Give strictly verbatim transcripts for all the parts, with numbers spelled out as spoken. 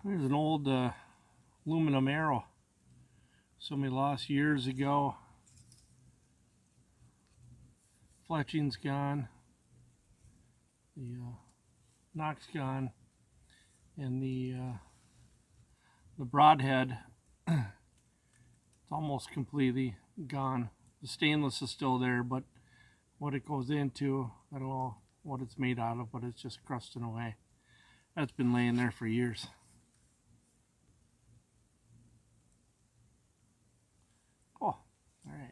There's an old uh, aluminum arrow somebody lost years ago. Fletching's gone, the uh, knock's gone, and the uh, the broadhead it's almost completely gone. The stainless is still there, but what it goes into, I don't know what it's made out of, but it's just crusting away. That's been laying there for years. Oh, all right.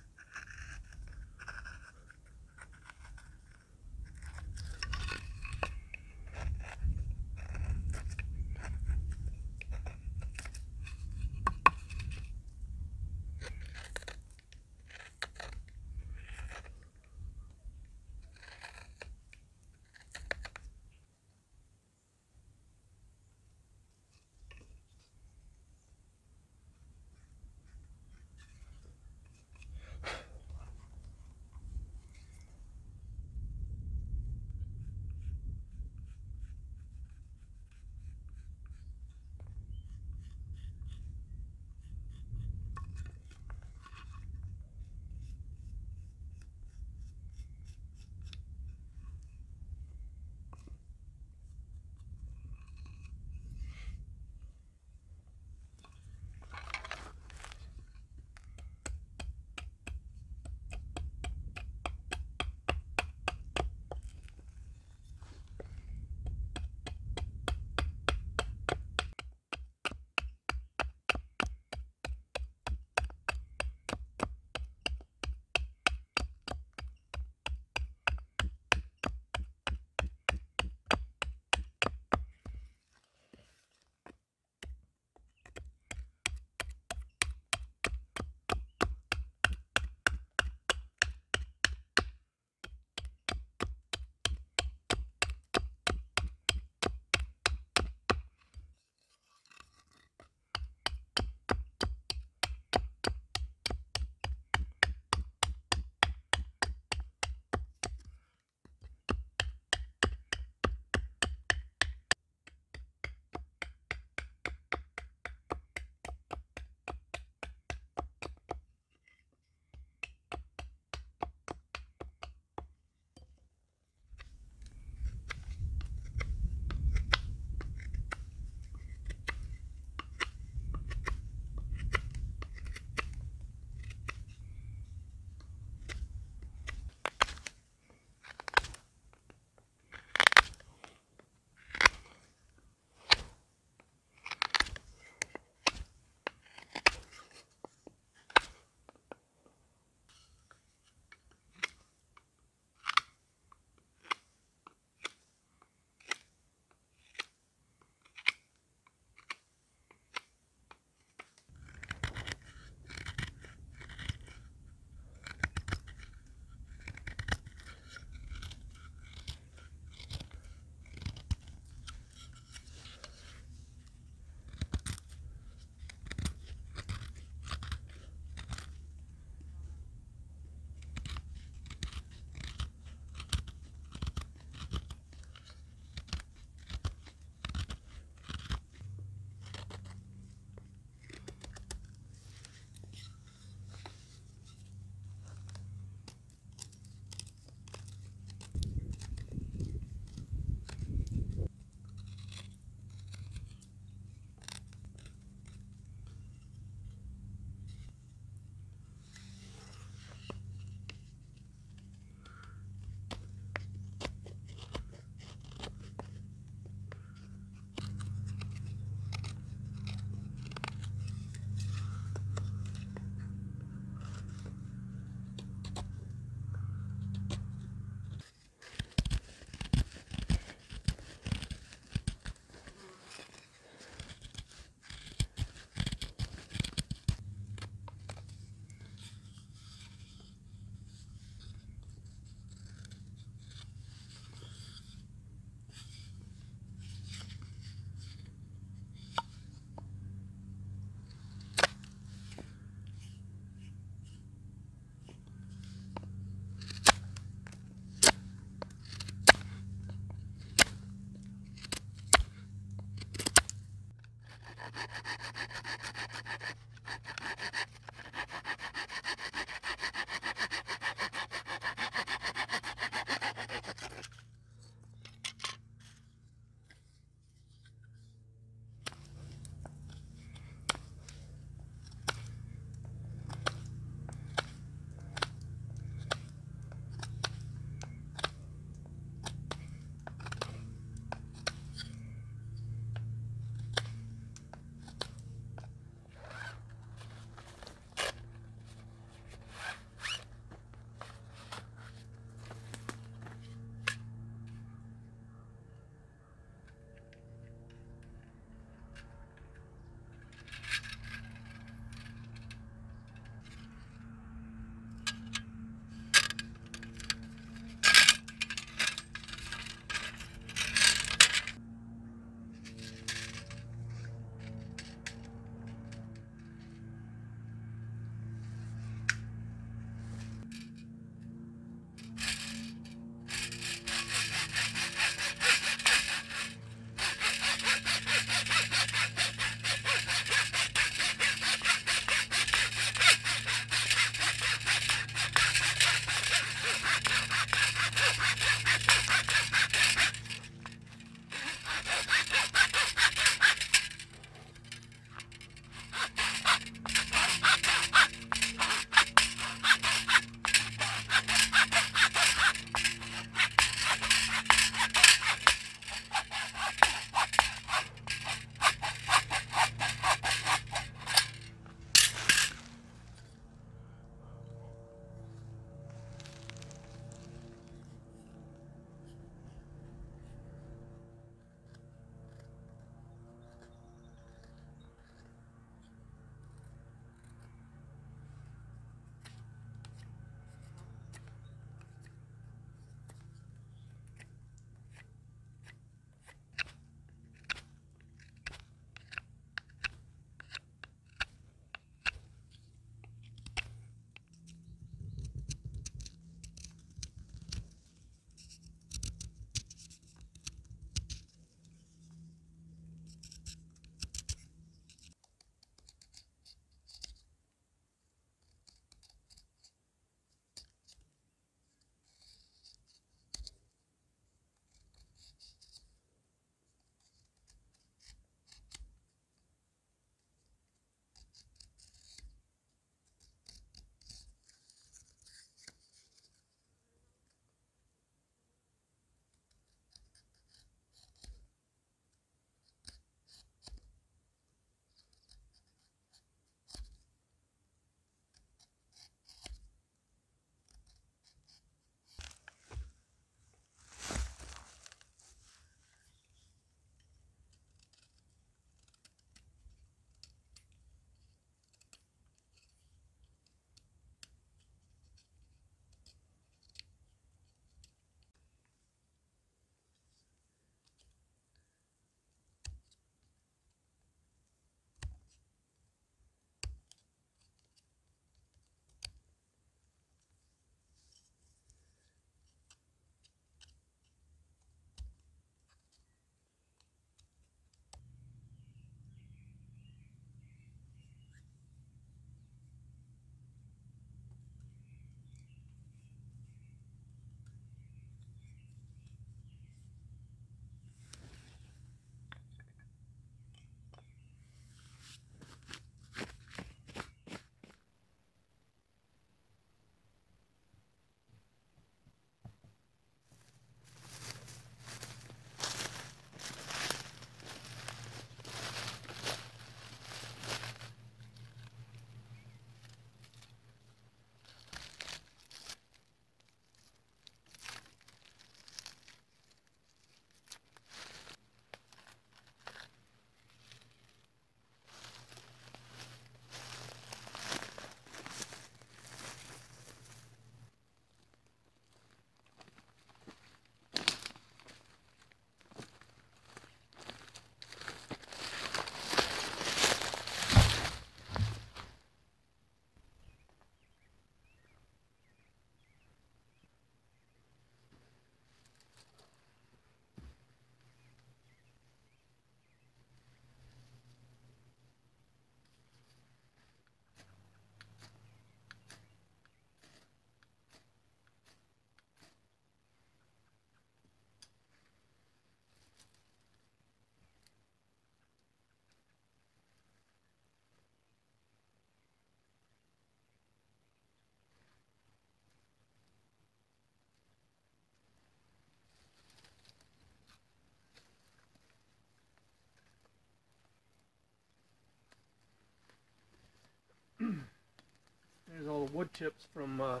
There's all the wood chips from uh,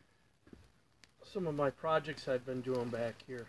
some of my projects I've been doing back here.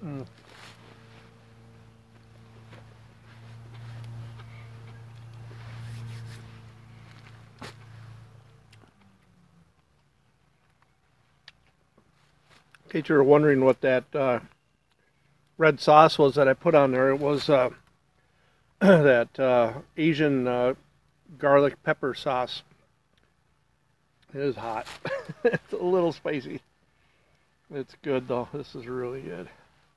Mm. In case you were wondering what that uh, red sauce was that I put on there, it was uh, that uh, Asian uh, garlic pepper sauce. It is hot. It's a little spicy. It's good though. This is really good.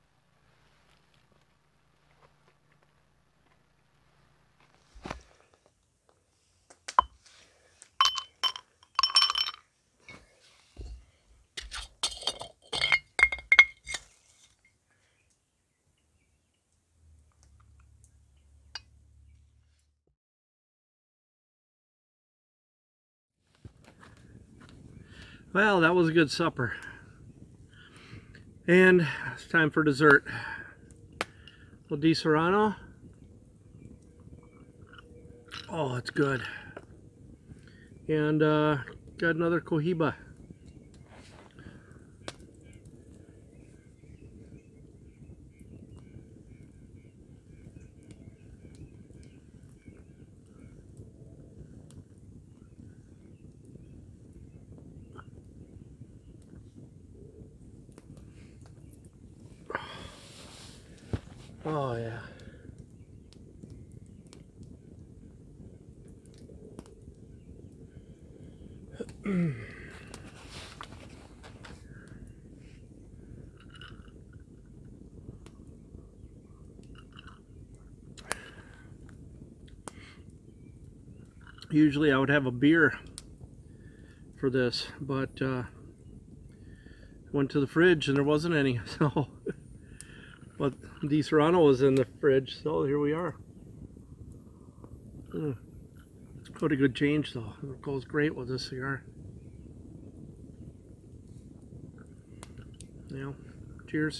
Well, that was a good supper. And it's time for dessert. Well, Di Serrano. Oh, it's good. And uh, got another Cohiba. Oh yeah. Usually I would have a beer for this, but uh, went to the fridge and there wasn't any, so but Di Serrano was in the fridge, so here we are. Mm. What a good change though. It goes great with this cigar. Yeah. Cheers.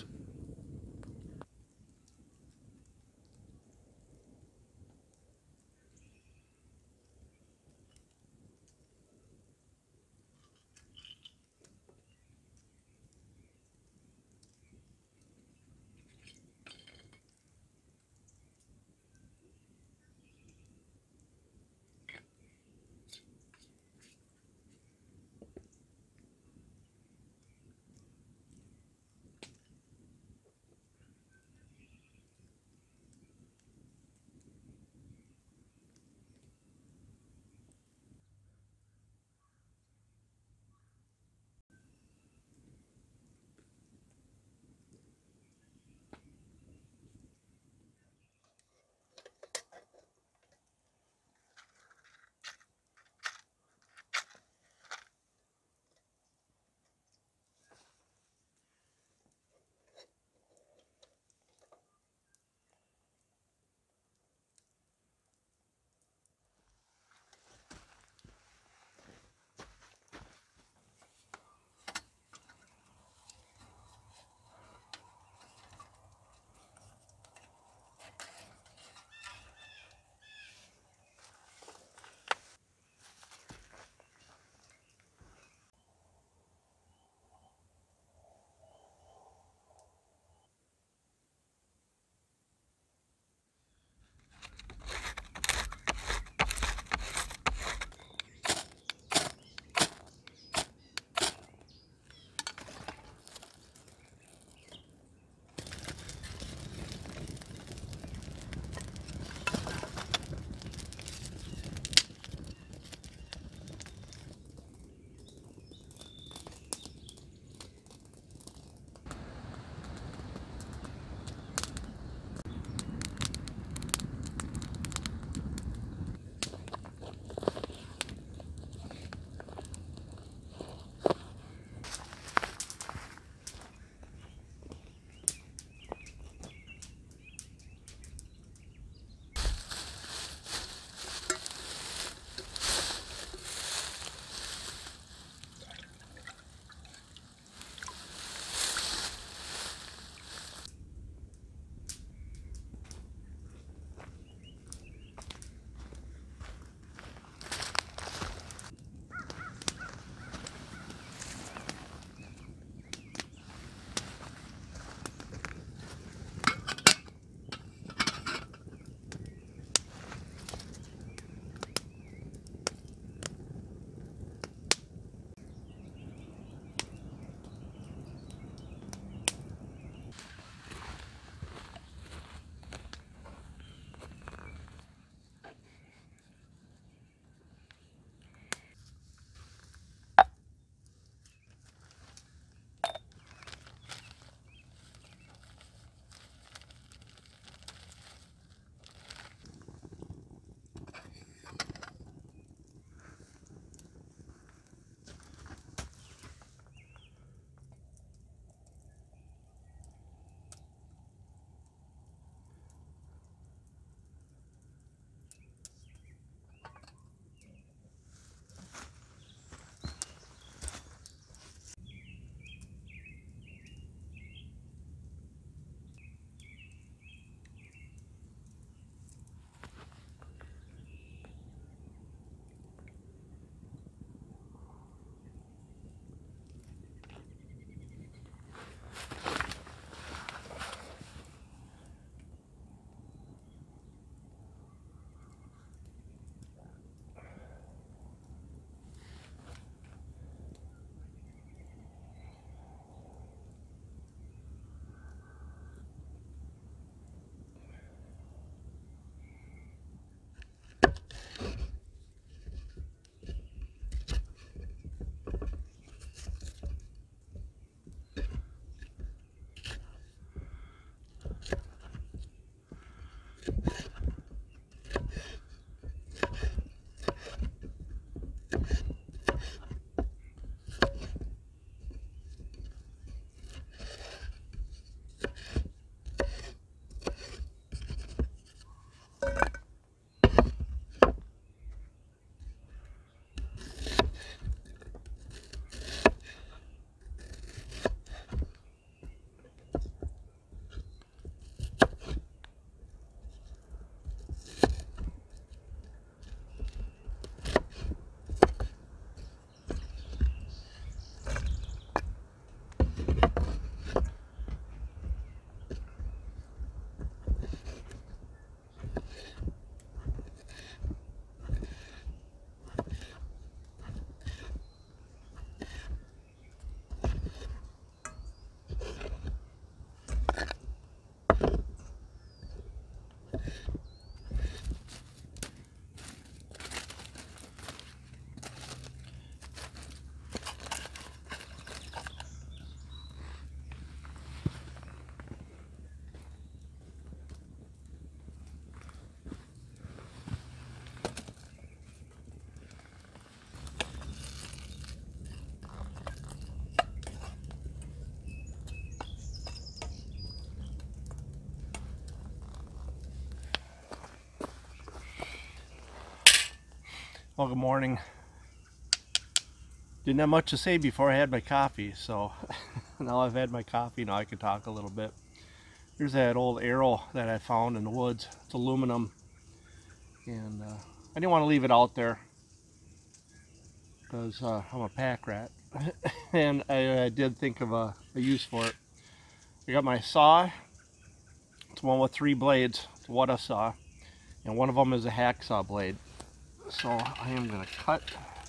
Well, good morning. Didn't have much to say before I had my coffee, so now I've had my coffee, now I can talk a little bit. Here's that old arrow that I found in the woods. It's aluminum, and uh, I didn't want to leave it out there because uh, I'm a pack rat, and I, I did think of a, a use for it. I got my saw. It's one with three blades. It's what a saw, and one of them is a hacksaw blade. So I am going to cut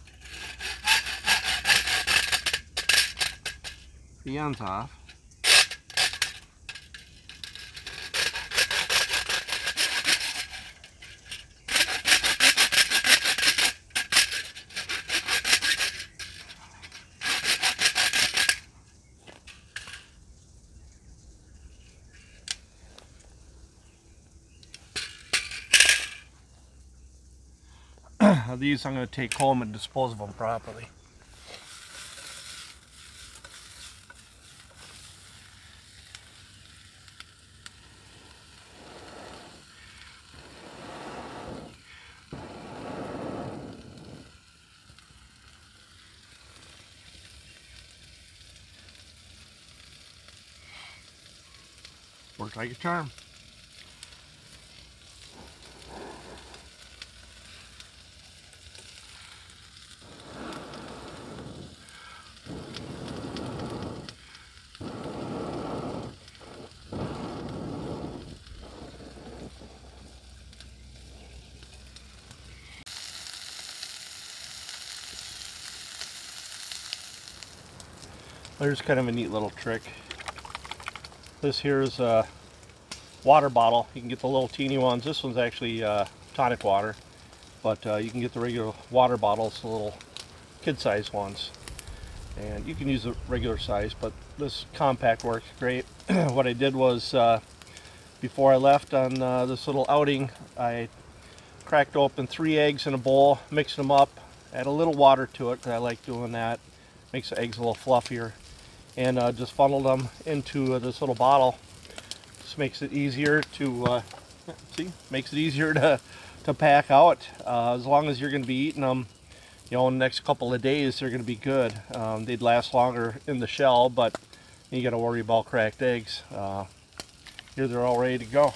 the ends off. These I'm going to take home and dispose of them properly. Works like a charm. There's kind of a neat little trick. This here is a water bottle. You can get the little teeny ones. This one's actually uh, tonic water, but uh, you can get the regular water bottles, the little kid-sized ones. And you can use the regular size, but this compact works great. What I did was, uh, before I left on uh, this little outing, I cracked open three eggs in a bowl, mixed them up, add a little water to it because I like doing that. Makes the eggs a little fluffier. And uh, just funneled them into uh, this little bottle. Just makes it easier to uh, see, makes it easier to to pack out. Uh, as long as you're going to be eating them, you know, in the next couple of days, they're going to be good. Um, they'd last longer in the shell, but you got to worry about cracked eggs. Uh, here they're all ready to go.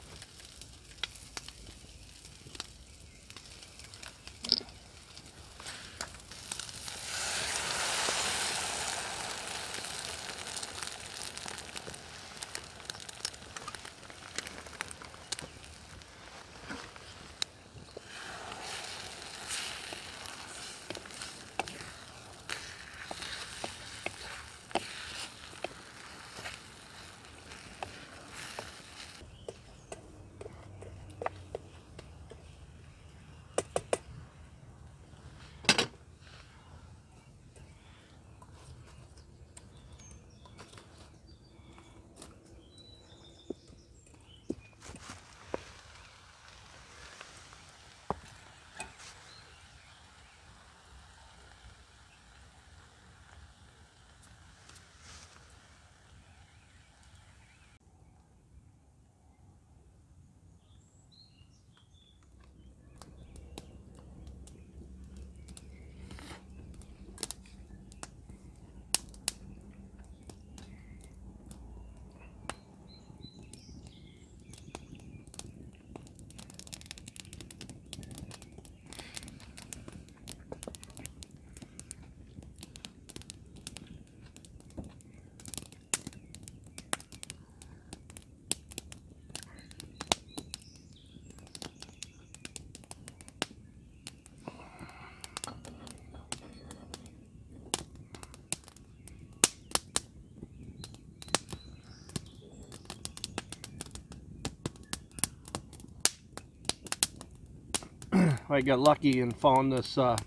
I got lucky and found this uh,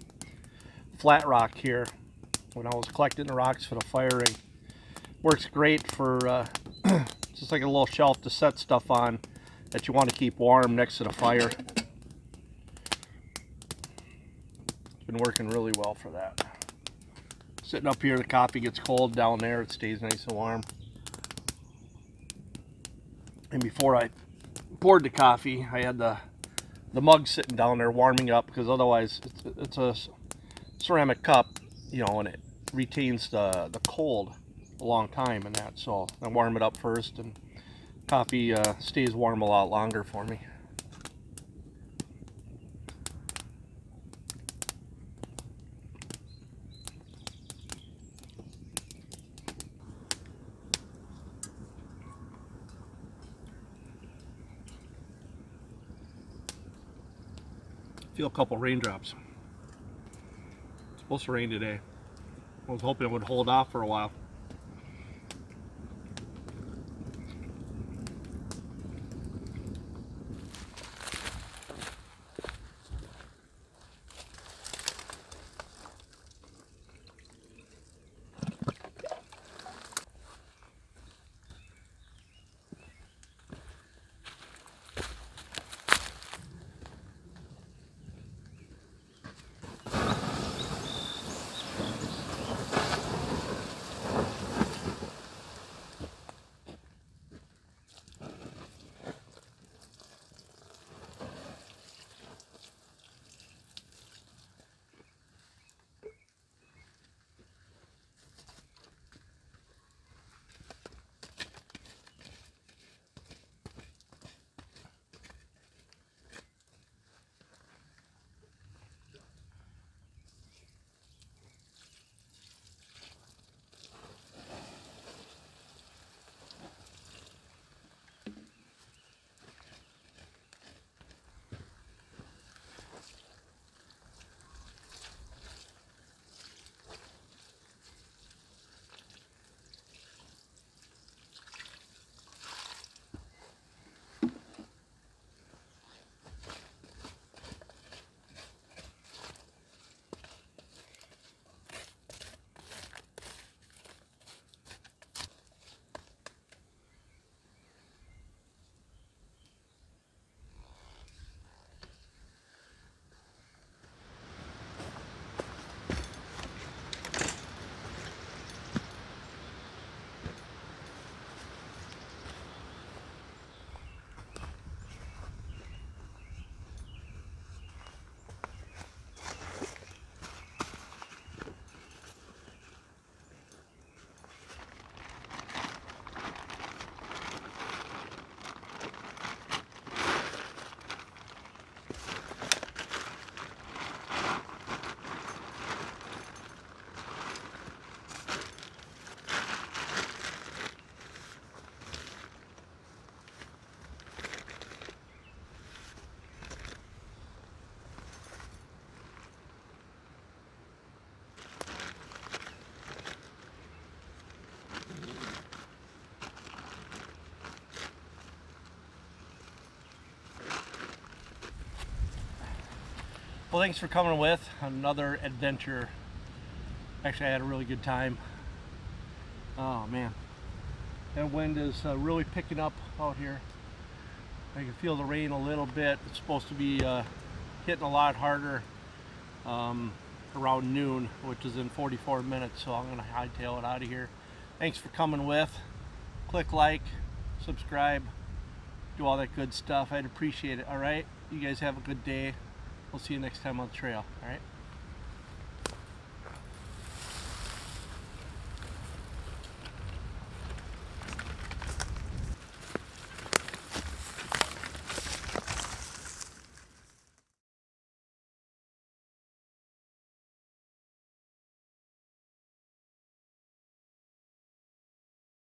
flat rock here when I was collecting the rocks for the fire ring. Works great for uh, just like a little shelf to set stuff on that you want to keep warm next to the fire. It's been working really well for that. Sitting up here, the coffee gets cold. Down there, it stays nice and warm. And before I poured the coffee, I had the the mug's sitting down there warming up, because otherwise it's, it's a ceramic cup, you know, and it retains the, the cold a long time and that. So I warm it up first, and coffee uh, stays warm a lot longer for me. Feel a couple raindrops. It's supposed to rain today. I was hoping it would hold off for a while. Well, thanks for coming with another adventure. Actually, I had a really good time. Oh man, that wind is uh, really picking up out here. I can feel the rain a little bit. It's supposed to be uh, hitting a lot harder um, around noon, which is in forty-four minutes, so I'm going to hightail it out of here. Thanks for coming with. Click like, subscribe, do all that good stuff. I'd appreciate it. All right, you guys have a good day. We'll see you next time on the trail. All right.